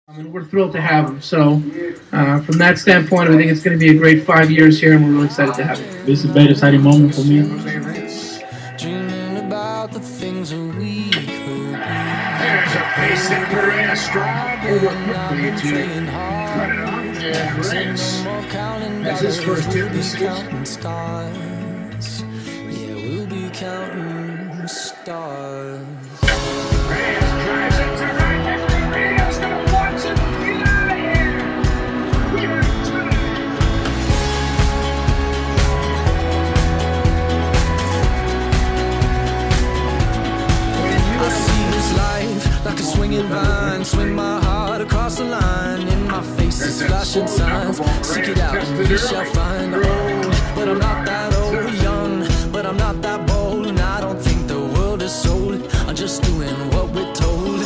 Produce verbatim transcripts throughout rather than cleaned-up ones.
And we're thrilled to have him. So, uh, from that standpoint, I think it's going to be a great five years here, and we're really excited to have him. This is a very exciting moment for me. Dreaming about the things that we could be. There's a pace that Reyes strong over quickly to cut it off. And Reyes has his first hit of the season. Stars. Yeah, we'll be counting stars. Reyes drives it to right. Reyes gonna watch it. Get out of here. We're tied. I see this life like a swinging vine, swing my heart across the line. In my face is flashing signs. Seek it out and you shall find. Old, but I'm not that old. Young, but I'm not that bold. And I don't think the world is sold. I'm just doing what we're told.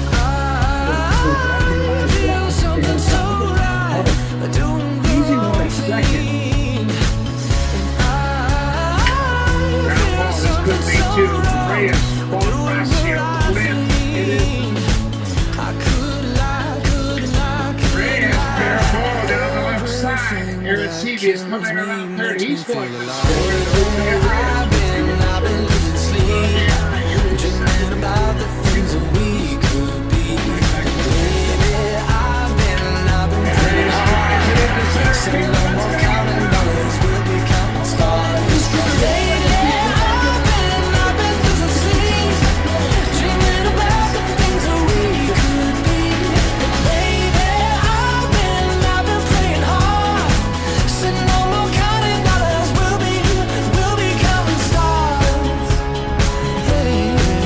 I feel something so right. Doing the wrong thing. And I feel something so right. Is coming around third. He's going to score. I've been, I've been losing sleep, dreaming about the things that we could be. Baby, I've been, I've been praying hard. Say no more counting dollars, we'll be counting stars. Lately, I've been, I've been losing sleep, dreaming about the things that we could be. Baby, I've been, I've been praying hard. Say no more counting dollars, we'll be, we'll be counting stars. Hey.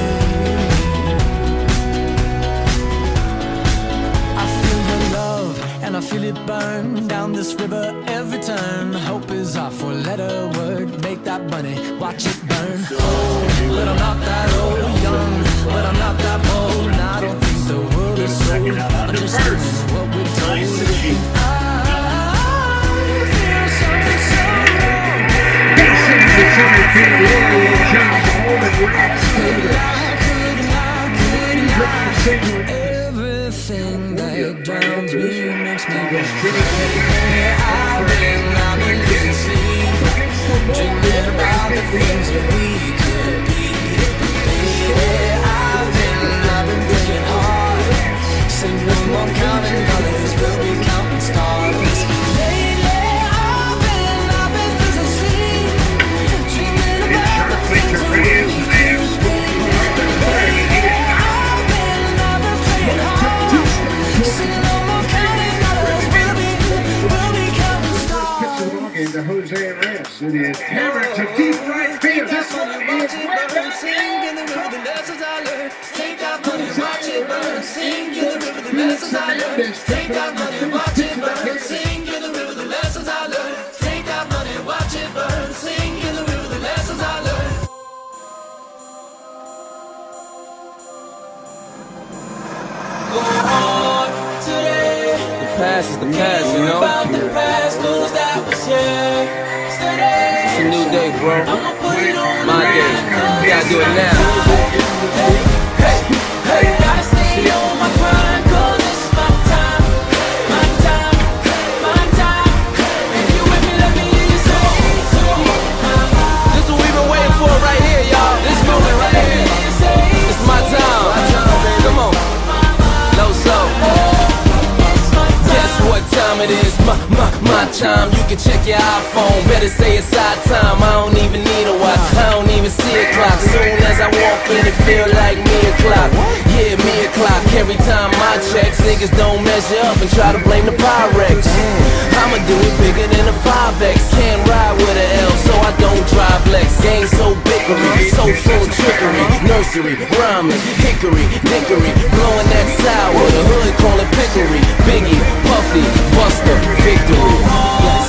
I feel your love and I feel it burn down this river every turn. Hope is our four-letter word. Make that money, watch it burn. Old, but I'm not that old. Young, but I'm not that bold. And I don't think the world is sold. I'm just doing what we're told. I feel something so wrong. Everything that drowns me makes me go. I've been, I've been losing sleep, dreaming about the things that we could be. Baby, I've been, I've been praying hard. Say no more counting dollars, we'll be counting stars. Lately, I've been, I've been losing sleep, dreaming about the things that we could be. To Jose Reyes. It is hammered to deep right field. This one is way back. Sing in the river the lessons I learned. Take that money, watch it burn. Sing in the river the lessons I learned. Take that money, watch it burn. Sing in the river the lessons I learned. Take that money, watch it burn. Sing in the river the lessons I learned. Go on today. The past is the past, you know? About the past, 'cause that was yesterday. It's a new day, bro. I'ma put it on My day. You gotta do it now. Hey, hey, hey, gotta stay on my grind, 'cause it's my time, my time, my time. If you with me, let me hear you say so. This is what we've been waiting for right here, y'all. This moment right here. It's my time. Come on. Low soul. Guess what time it is? My, my, my time. You can check your iPhone. Better say it's our time. I don't even need a watch. I don't even see a clock. Soon as I walk in, it feel like me o'clock. Yeah, me o'clock. Every time I check, niggas don't measure up and try to blame the Pyrex. I'ma do it bigger than a five X. Can't ride with an L, so I don't drive Lex. Game so bickery, so full of trickery. Nursery, rhyming, hickory, dickory. Blowing that sour, the hood call it pickery. Biggie, Puffy, Buster, victory. Yes.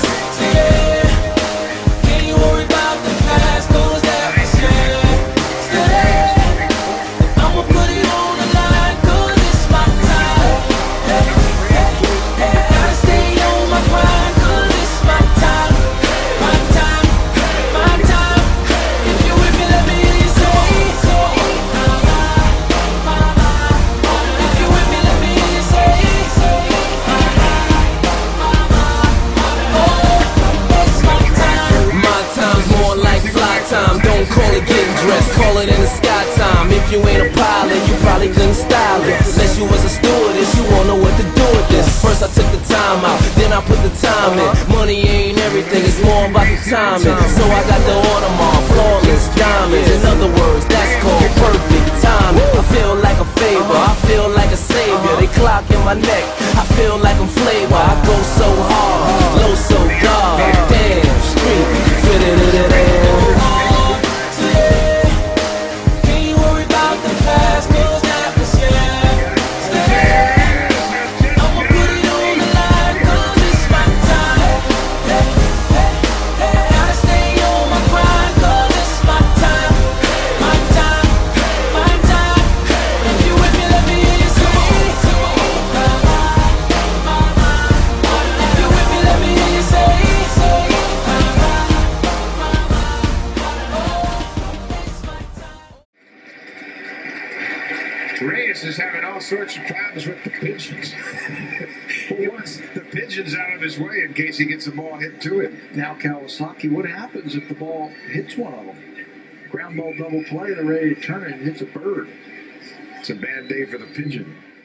Can you worry about the past, 'cause that was yesterday. I'ma put it on the line, 'cause it's my time. Hey, hey, hey, gotta stay on my grind, 'cause it's my time, my time, my time. If you with me, let me hear you say so. If you with me, let me hear you say so. ain't call it getting dressed, call it in the sky time. If you ain't a pilot, you probably couldn't style it. Unless you was a stewardess, you won't know what to do with this. First I took the time out, then I put the time in. Money ain't everything, it's more about the timing. So I got the Audemars, flawless diamonds. In other words, that's called perfect timing. I feel like a favor, I feel like a savior. They clock in my neck, I feel like I'm flavor. I go so hard, low so dark. Damn, street, fit it in it in. Reyes is having all sorts of problems with the pigeons. He wants the pigeons out of his way in case he gets the ball hit to him. Now Kawasaki, what happens if the ball hits one of them? Ground ball double play, they're ready to turn it and hits a bird. It's a bad day for the pigeon.